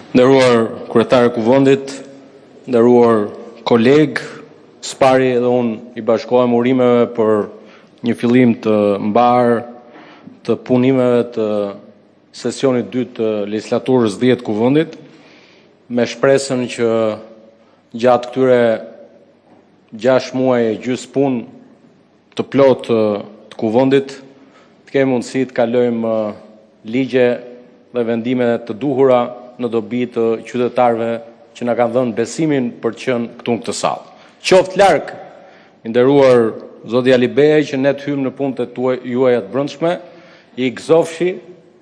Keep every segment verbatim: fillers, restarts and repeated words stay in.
Nderuar kryetar e Kuvendit, nderuar koleg, spari edhe unë i bashkohem urimeve për një fillim të mbar të punimeve të sesionit dytë të legislaturës dhjetë Kuvendit, me shpresën që gjatë këtyre gjashtë muaj e gjys punë të plotë të Kuvendit, të kemi mundësi të kalojmë ligje dhe vendime të duhura në dobi të qytetarëve që na kanë dhënë besimin për të qenë këtu në këtë sallë. Qoftë larg, i nderuar zoti Alibeja, që ne të hymë në punët e juaja të brendshme, i gëzofshi,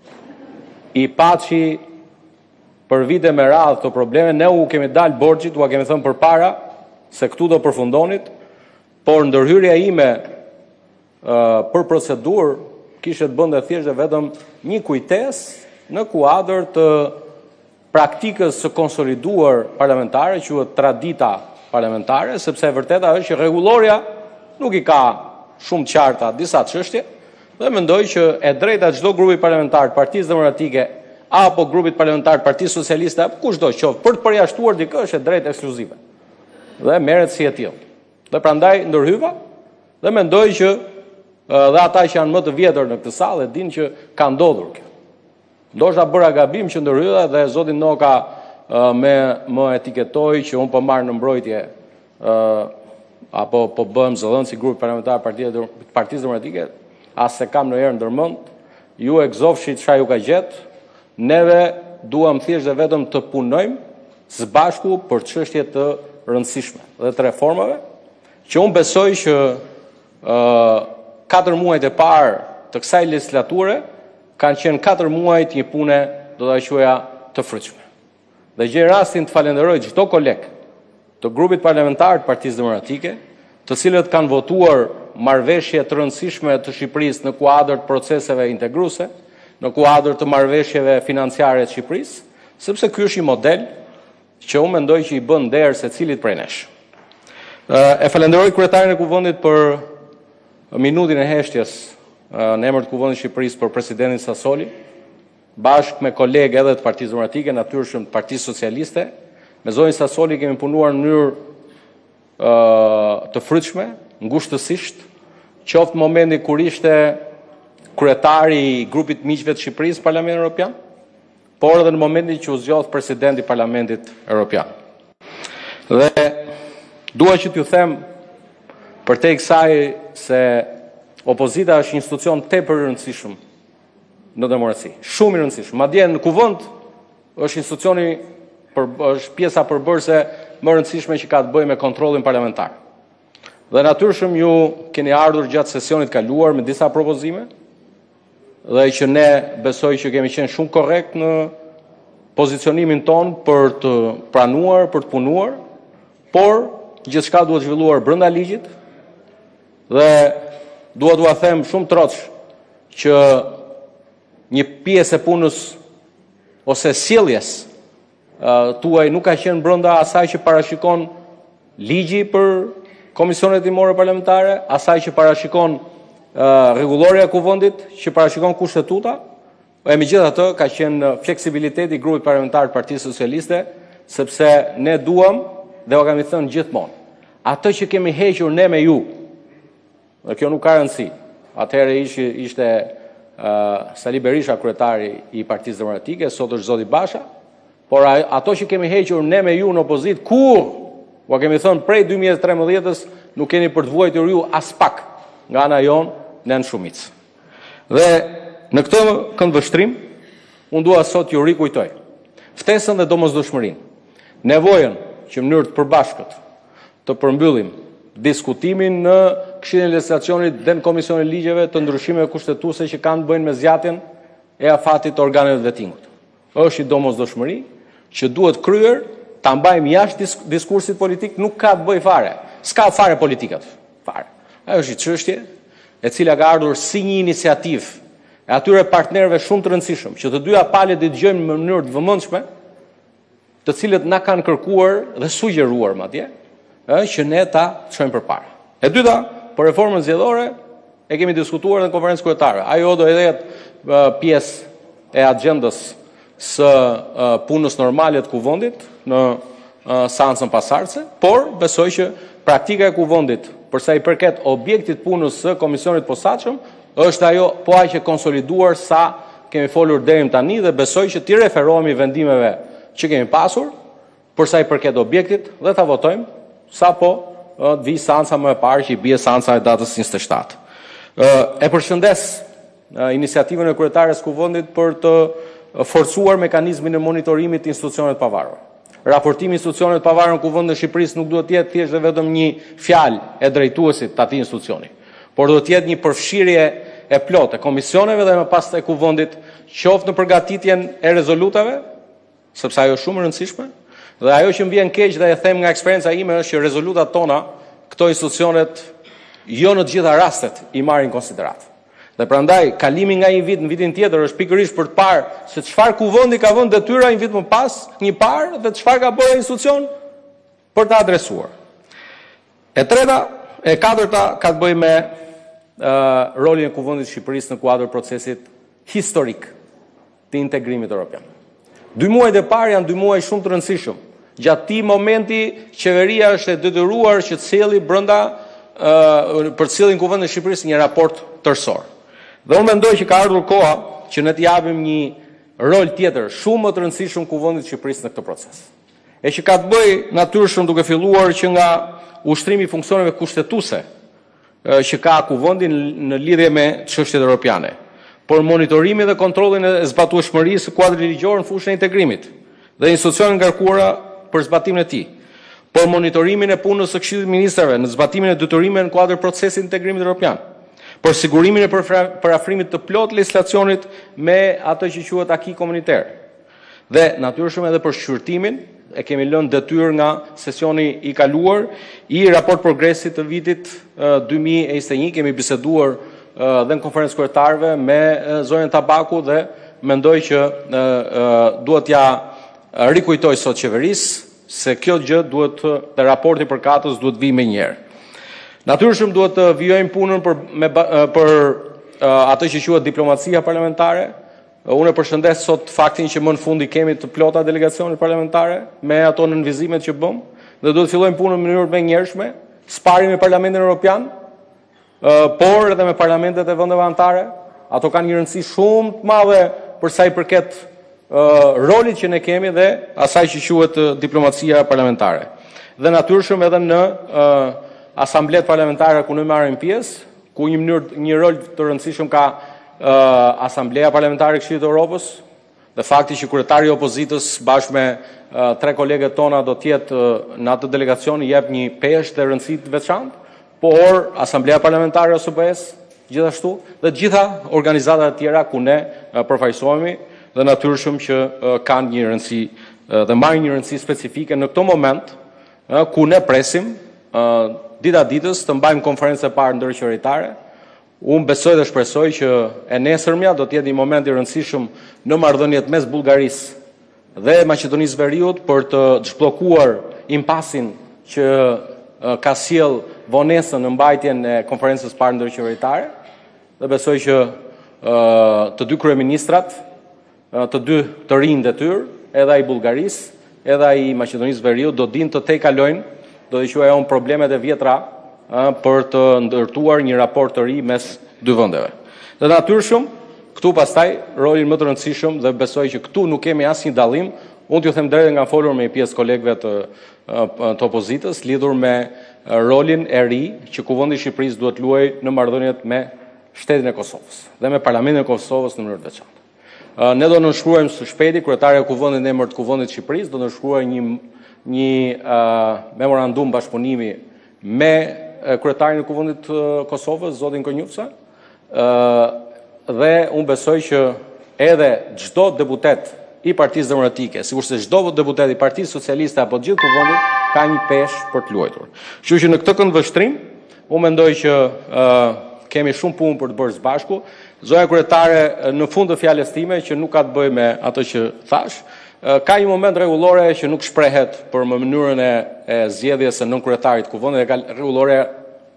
i paçi për vite me radhë këto probleme, ne u kemi dalë borxhit, u kemi thënë përpara se këtu do përfundonit, por ndërhyrja ime uh, për procedurë kishte të bënte thjesht vetëm një kujtesë në kuadër të praktikës së konsoliduar parlamentare, quhet tradita parlamentare, sepse e vërteta është që rregulloria nuk i ka shumë qarta disa çështje, dhe mendoj që e drejta çdo grupi parlamentar të Partisë Demokratike apo grupit parlamentar të Partisë Socialiste apo kushdo qoftë për të përjashtuar dikë është e drejtë ekskluzive. Dhe merret si e tillë. Dhe prandaj ndërhyva dhe mendoj që dhe ata që janë më të vjetër në këtë sallë e dinë që ka ndodhur kjo. Ndoshta bëra gabim që ndërhyra dhe zoti Noka uh, me më etiketoi që unë po marr në mbrojtje uh, apo po bëhem zëdhënës si grupi parlamentar të Partisë Demokratike, as se kam ndonjëherë ndërmend, ju e gëzofshit çfarë ju ka gjetë, neve duam thjesht dhe vetëm të punojmë së bashku për çështje të rëndësishme dhe të reformave, që unë besoj që uh, katër muajt e parë të kësaj legislature kanë qenë katër muaj të një pune do ta quaja të frytshme. Dhe gjej rastin të falenderoj çdo koleg të grupit parlamentar të Partisë Demokratike, të cilët kanë votuar marrëveshje të rëndësishme të Shqipërisë në kuadër të proceseve integruese, në kuadër të marrëveshjeve financiare të Shqipërisë, sepse ky është një model që unë mendoj që i bën nder secilit prej nesh. E falenderoj kryetarin e Kuvendit për minutin e heshtjes në emër të Kuvendit të Shqipërisë për presidentin Sasoli, bashkë me kolegë edhe të Partisë Demokratike, natyrshëm të Partisë Socialiste. Me zonin Sasoli kemi punuar në mënyrë uh, të frytshme, ngushtësisht, qoftë momenti kur ishte kryetari i grupit miqve të Shqipërisë në Parlamentin Evropian, por edhe në momentin që u zgjodh presidenti i Parlamentit Evropian. Dhe dua që t'ju them përtej kësaj se opozita është institucion tepër i rëndësishëm në demokraci, shumë i rëndësishëm. Madje në Kuvend është institucioni për, është pjesa përbërëse më rëndësishme që ka të bëjë me kontrollin parlamentar. Dhe natyrshëm ju keni ardhur gjatë sesionit kaluar me disa propozime, dhe që ne besoj që kemi qenë shumë korrekt në pozicionimin ton për të pranuar, për të punuar, por gjithçka duhet zhvilluar brenda ligjit dhe dua t'ua them shumë troç që një pjesë e punës ose sjelljes uh, tuaj nuk ka qenë brenda asaj që parashikon ligji për komisionet timore parlamentare, asaj që parashikon uh, rregulloria e Kuvendit, që parashikon kushtetuta, e megjithatë ka qenë fleksibiliteti i grupit parlamentar të Partisë Socialiste, sepse ne duam dhe u kemi thënë gjithmonë, atë që kemi hequr ne me ju, dhe kjo nuk ka rëndësi. Atëherë ishte, ishte uh, Sali Berisha kryetari i Partisë Demokratike, sot është zoti Basha, por a, ato që kemi hequr ne me ju në opozit, kur, u kemi thënë prej dy mijë e tretëmbëdhjetës, nuk keni për të vuajtur ju as pak nga ana jonë në në shumicë. Dhe në këtë këndvështrim, unë dua sot ju rikujtoj ftesën dhe domosdoshmërinë, nevojën që në mënyrë të përbashkët të përmbyllim diskutimin në Këshillin e Legjislacionit dhe në Komisionin e Ligjeve të ndryshimeve kushtetuese që kanë të bëjnë me zgjatjen e afatit të organeve të vetingut. Është i domosdoshmëri që duhet kryer, ta mbajmë jashtë disk diskursit politik, nuk ka të bëjë fare. S'ka fare politikat. Fare. Ajo është një çështje e cila ka ardhur si një iniciativë e atyre partnerëve shumë të rëndësishëm, që të dyja palët i dëgjojmë në mënyrë të vëmendshme, të cilët na kanë kërkuar dhe sugjeruar madje, që ne ta çojmë përpara. E dyta, për reformën zgjedhore e kemi diskutuar në konferencë kryetare. Ajo do të jetë pjesë e agjendës së punës normale të kuvendit në seancën pasardhëse, por besoj që praktika e kuvendit për sa i përket objektit punës së komisionit posaçëm është ajo po aq e konsoliduar sa kemi folur deri tani dhe besoj që ti referohemi vendimeve që kemi pasur për sa i përket objektit dhe ta votojmë sapo të vi seanca më e parë që i bie seanca e datës njëzet e shtatë. E përshëndes iniciativën e kryetares kuvendit për të forcuar mekanizmin e monitorimit të institucioneve të pavarura. Raportimi i institucioneve të pavarura në Kuvendin e Shqipërisë nuk duhet të jetë thjesht vetëm një fjalë e drejtuesit të atij institucioni, por duhet të jetë një përfshirje e plotë e komisioneve dhe më pas të kuvendit, qoftë në përgatitjen e rezolutave, sepse ajo është shumë e rëndësishme, dhe ajo që më vjen keq dhe e them nga eksperienca ime është që rezolutat tona, këto institucionet jo në të gjitha rastet i marrin konsiderat. Dhe prandaj kalimi nga një vit në vitin tjetër është pikërisht për të parë se çfarë kuvendi ka vënë detyra një vit më pas, një parë dhe çfarë ka bërë institucion për të adresuar. E treta, e katërta ka të bëjë me uh, rolin e Kuvendit të Shqipërisë në kuadër procesit historik të integrimit evropian. Dy muajt e parë janë dy muaj shumë të rëndësishëm. Gjatë këtij momenti qeveria është e detyruar që të sjellë brenda uh, për të sjellë Kuvendin e Shqipërisë një raport tërësor. Dhe unë mendoj që ka ardhur koha që ne të japim një rol tjetër shumë më të rëndësishëm Kuvendit të Shqipërisë në këtë proces. E që ka të bëjë natyrshëm duke filluar që nga ushtrimi i funksioneve kushtetuese që ka Kuvendi në lidhje me çështjet evropiane, por monitorimi dhe kontrollin e zbatueshmërisë së kuadrit ligjor në fushën e integrimit dhe institucionet ngarkuara për zbatimin e tij, por monitorimin e punës së Këshillit të Ministrave në zbatimin e detyrimeve në kuadër procesit të integrimit evropian, për sigurimin e parafrimit të plot legjislacionit me atë që quhet aki komuniter. Dhe natyrshëm edhe për shqyrtimin, e kemi lënë detyrë nga sesioni i kaluar i raport progresit të vitit dy mijë e njëzet e një, kemi biseduar dhe në konferencë kryetarëve me zonën Tabaku dhe mendoj që duhet ja rikujtoj sot qeverisë se kjo gjë duhet të raporti përkatës duhet vi më njëherë. Natyrshëm duhet të vijojmë punën për, me, për uh, atë që quhet diplomacia parlamentare. Unë e përshëndes sot faktin që më në fundi kemi të plota delegacionit parlamentare me ato nënvizimet që bëm dhe duhet të fillojmë punën në mënyrë më njershme, spari me Parlamentin Evropian, uh, por edhe me parlamentet e vendeve anëtare. Ato kanë një rëndësi shumë të madhe për sa i përket uh, rolit që ne kemi dhe asaj që quhet uh, diplomacia parlamentare. Dhe natyrshëm edhe në uh, asamblet parlamentare ku ne marrim pjesë, ku një mënyrë një rol të rëndësishëm ka uh, Asambleja Parlamentare e Këshillit të Evropës, dhe fakti që kryetari i opozitës bashkë me uh, tre kolegët tona do të jetë uh, në atë delegacion i jep një peshë të rëndësi të veçantë, por Asambleja Parlamentare e S B S gjithashtu dhe të gjitha organizatat e tjera ku ne uh, përfaqësohemi dhe natyrshëm që uh, kanë një rëndësi uh, dhe marrin një rëndësi specifike në këtë moment uh, ku ne presim uh, dita ditës të mbajmë konferencë e parë ndërqeveritare. Unë besoj dhe shpresoj që e nesërmja do të jetë një moment i rëndësishëm në marrëdhëniet mes Bullgarisë dhe Maqedonisë Veriut për të zhbllokuar impasin që uh, ka sjell vonesën në mbajtjen e konferencës së parë ndërqeveritare dhe besoj që uh, të dy kryeministrat, uh, të dy të rinj detyrë, edhe ai Bullgarisë, edhe ai Maqedonisë Veriut do dinë të tejkalojnë do të quajmë problemet e vjetra a, për të ndërtuar një raport të ri mes dy vendeve. Dhe natyrshëm, këtu pastaj rolin më të rëndësishëm dhe besoj që këtu nuk kemi asnjë dallim. Unë t'ju them drejtë nga folur me pjesë kolegëve të, të opozitës lidhur me rolin e ri që Kuvendi i Shqipërisë duhet luajë në marrëdhëniet me shtetin e Kosovës dhe me Parlamentin e Kosovës në mënyrë të veçantë. Ne do nënshkruajmë së shpejti, kryetari i Kuvendit në emër të Kuvendit të Shqipërisë do nënshkruajë një një uh, memorandum bashkëpunimi me uh, kryetarin e Kuvendit të uh, Kosovës, zotin Konjuca, uh, dhe unë besoj që edhe çdo deputet i Partisë Demokratike, sikurse çdo deputet i Partisë Socialiste apo gjithë Kuvendit ka një peshë për të luajtur. Kështu që në këtë këndvështrim, unë mendoj që uh, kemi shumë punë për të bërë së bashku. Zoja kryetare në fund të fjalës time që nuk ka të bëjë me atë që thash, ka një moment rregullore që nuk shprehet për më mënyrën e, e zgjedhjes së nënkryetarit të Kuvendit, ka rregullore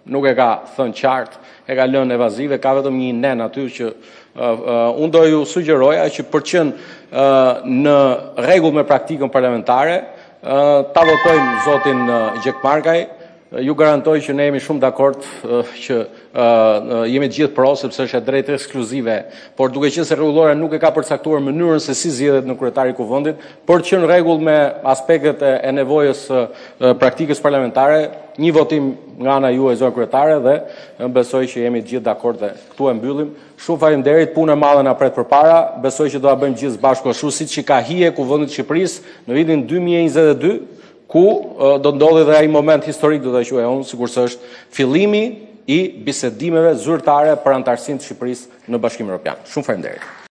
nuk e ka thënë qartë, e ka lënë evazive, ka vetëm një nen aty që uh, uh, unë do ju sugjeroja që për të qenë uh, në rregull me praktikën parlamentare, uh, ta votojmë zotin uh, Gjekmarkaj. Ju garantoj që ne jemi shumë dakord uh, që uh, jemi të gjithë pro, sepse është e drejtë ekskluzive, por duke qenë se rregullore nuk e ka përcaktuar mënyrën se si zgjedhet në kryetari i kuvendit, por që në rregull me aspektet e, e nevojës së uh, praktikës parlamentare, një votim nga ana juaj zona kryetare dhe uh, besoj që jemi të gjithë dakord dhe këtu e mbyllim. Shumë faleminderit, punë e madhe na pret përpara, besoj që do ta bëjmë gjithë bashkë ashtu siç i ka hije kuvendit të Shqipërisë në vitin dy mijë e njëzet e dy. Ku uh, do ndodhi dhe ai moment historik, do ta quaj unë, sigurisht është fillimi i bisedimeve zyrtare për antarësinë të Shqipërisë në Bashkimin Evropian. Shumë faleminderit.